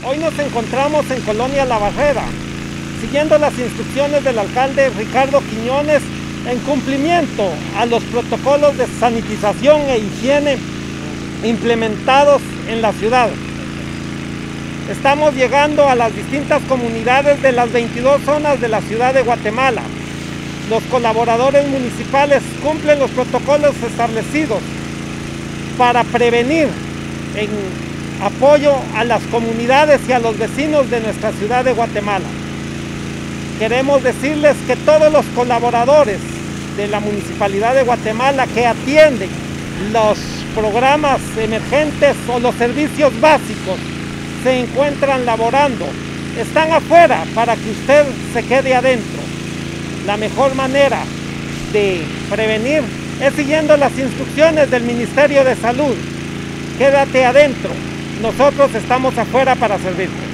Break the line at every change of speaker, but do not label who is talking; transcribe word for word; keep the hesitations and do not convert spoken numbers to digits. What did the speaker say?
Hoy nos encontramos en Colonia La Barrera, siguiendo las instrucciones del alcalde Ricardo Quiñones en cumplimiento a los protocolos de sanitización e higiene implementados en la ciudad. Estamos llegando a las distintas comunidades de las veintidós zonas de la ciudad de Guatemala. Los colaboradores municipales cumplen los protocolos establecidos para prevenir en apoyo a las comunidades y a los vecinos de nuestra ciudad de Guatemala. Queremos decirles que todos los colaboradores de la Municipalidad de Guatemala que atienden los programas emergentes o los servicios básicos se encuentran laborando, están afuera para que usted se quede adentro. La mejor manera de prevenir es siguiendo las instrucciones del Ministerio de Salud. Quédate adentro, nosotros estamos afuera para servirte.